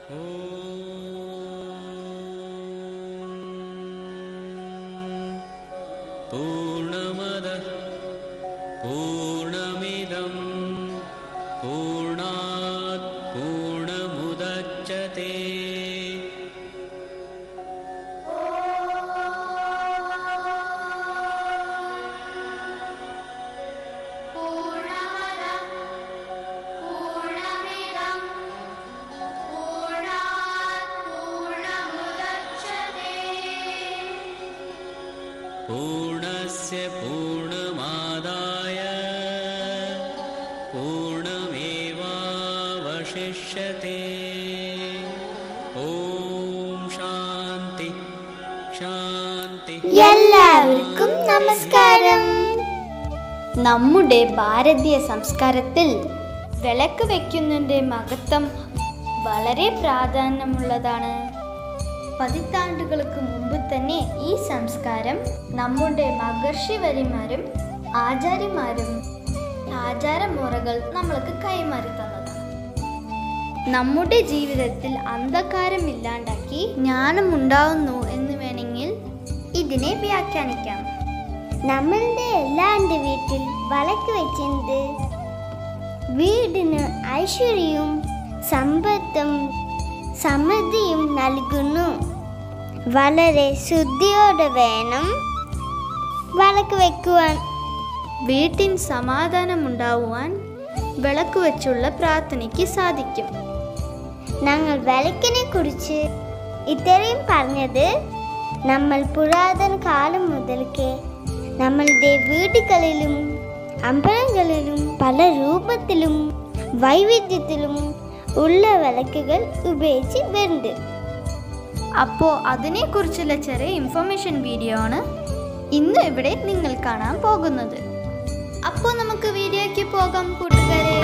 पूर्णमदः पूर्णमिदं पूर्णात् पूर्णमुदच्यते पूर्णस्य पूर्णमादाय पूर्णमेवावशिष्यते। ഓം ശാന്തി ശാന്തി. എല്ലാവർക്കും നമസ്കാരം. നമ്മുടെ ഭാരതീയ സംസ്കാരത്തിൽ വിളക്ക് വയ്ക്കുന്നതിൻ്റെ മഹത്വം വളരെ പ്രാധാന്യമുള്ളതാണ്. പതിറ്റാണ്ടുകൾക്ക് മുമ്പ് തന്നെ ഈ സംസ്കാരം നമ്മുടെ മഹർഷിവര്യന്മാരും ആചാര്യന്മാരും ആചാരമുറകൾ നമ്മൾക്ക് കൈമാറി തന്നതാണ്. നമ്മുടെ ജീവിതത്തിൽ അന്ധകാരം ഇല്ലാണ്ടാക്കി ജ്ഞാനം ഉണ്ടാവുന്നു എന്ന് വേണമെങ്കിൽ ഇതിനെ വ്യാഖ്യാനിക്കാം. നമ്മളുടെ എല്ലാവരുടെ വീട്ടിൽ വിളക്ക് വെക്കുന്നത് വീടിന് ഐശ്വര്യവും സമ്പത്തും സമൃദ്ധിയും നൽകുന്നു. വളരെ ശുദ്ധിയോടെ വേണം വിളക്ക് വെക്കുവാൻ. വീട്ടിൽ സമാധാനമുണ്ടാവുവാൻ വിളക്ക് വെച്ചുള്ള പ്രാർത്ഥനയ്ക്ക് സാധിക്കും. ഞങ്ങൾ വിളക്കിനെ കുറിച്ച് ഇത്രയും പറഞ്ഞത് നമ്മൾ പുരാതന കാലം മുതൽക്കേ നമ്മളുടെ വീടുകളിലും അമ്പലങ്ങളിലും പല രൂപത്തിലും വൈവിധ്യത്തിലും ഉള്ള വിളക്കുകൾ ഉപയോഗിച്ച് വരുന്നുണ്ട്. അപ്പോൾ അതിനെക്കുറിച്ചുള്ള ചെറിയ ഇൻഫർമേഷൻ വീഡിയോ ആണ് ഇന്ന് ഇവിടെ നിങ്ങൾ കാണാൻ പോകുന്നത്. അപ്പോൾ നമുക്ക് വീഡിയോയ്ക്ക് പോകാം കൂട്ടുകാരെ.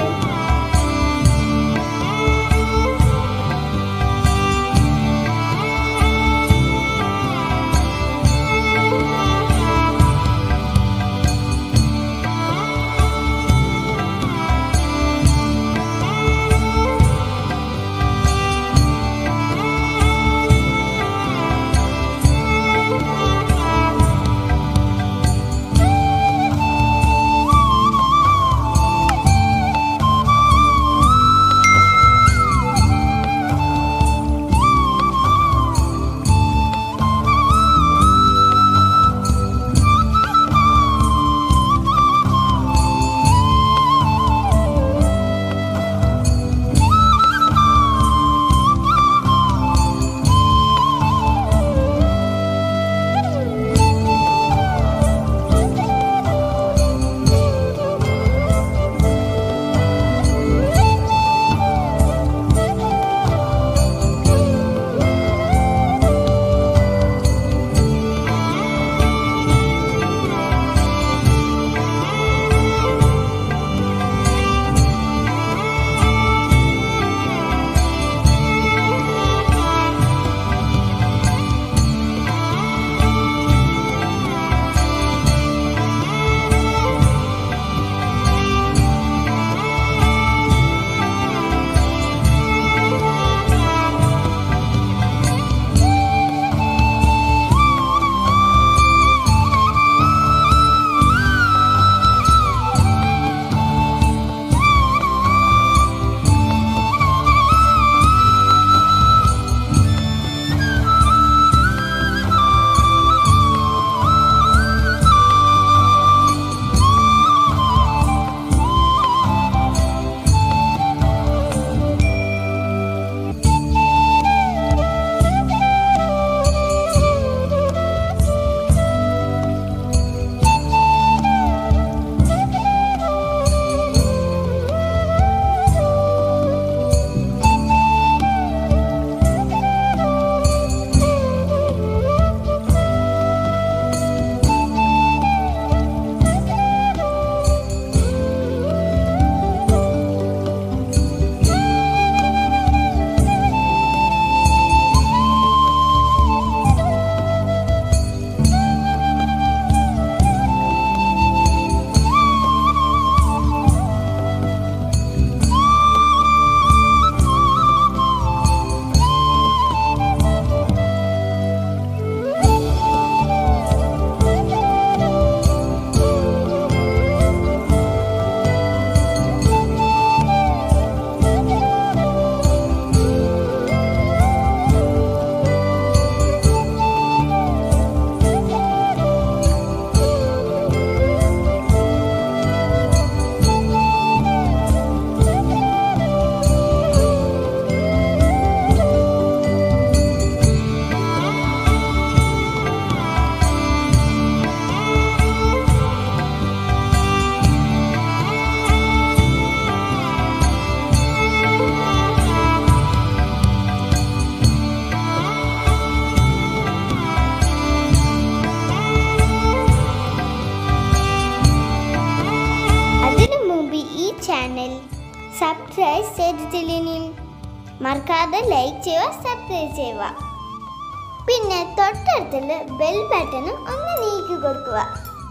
മറക്കാതെ ലൈക്ക് ചെയ്യുക, സബ്സ്ക്രൈബ് ചെയ്യുക. പിന്നെ തൊട്ടടുത്തുള്ള ബെൽ ബട്ടണും ഒന്ന് നീക്കി കൊടുക്കുക.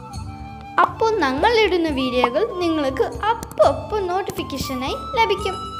അപ്പോൾ ഞങ്ങൾ ഇടുന്ന വീഡിയോകൾ നിങ്ങൾക്ക് അപ്പോൾ നോട്ടിഫിക്കേഷനായി ലഭിക്കും.